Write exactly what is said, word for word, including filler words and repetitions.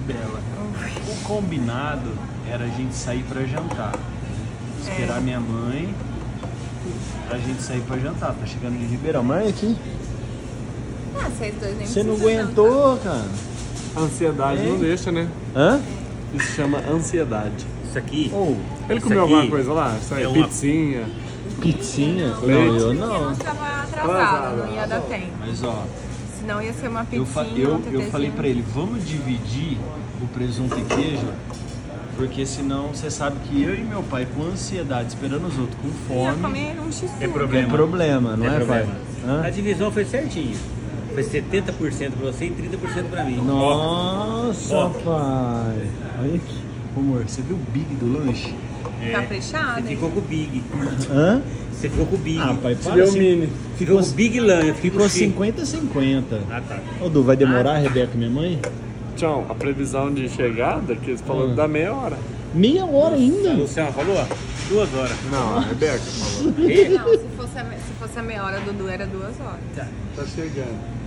Bela. O combinado era a gente sair pra jantar. Esperar É. minha mãe pra gente sair pra jantar. Tá chegando de Ribeirão. Mãe, aqui. Ah, vocês dois nem Você não precisam aguentou, cara. A ansiedade É. não deixa, né? Hã? Isso chama ansiedade. Isso aqui. Ou Ele Isso comeu aqui alguma coisa lá? Isso aí, é uma- pizzinha. pizzinha? Não, Leite. eu Porque não. nós tava atrasado, Atrasado. não ia dar tempo. Mas ó, Senão ia ser uma eu, pizzinha, fa um eu, eu tetezinho. falei pra ele, vamos dividir o presunto e queijo, porque senão você sabe que eu e meu pai com ansiedade, esperando os outros com Ia fome, comer um x É é problema. problema, não É é, problema. pai? Hã? A divisão foi certinho. Foi setenta por cento pra você e trinta por cento pra mim. Nossa, Ó. pai. Olha aqui. Amor, você viu o big do lanche? É, Caprichado, Você hein? ficou com o Big. Hã? Você ficou com o Big. Ah, pai, Você para. deu o cin- mini. Ficou com o Big Lanche. Ficou cinquenta a cinquenta. Ah, tá. Ô, Du, vai demorar, a Rebeca, minha mãe? Tchau, a previsão de chegada, que eles falaram Ah. da meia hora. Meia hora A ainda? Luciana falou, ó, duas horas. Não, a Rebeca falou. E? Não, se fosse, a, me- se fosse a meia hora do Du, era duas horas. Tá. Tá chegando.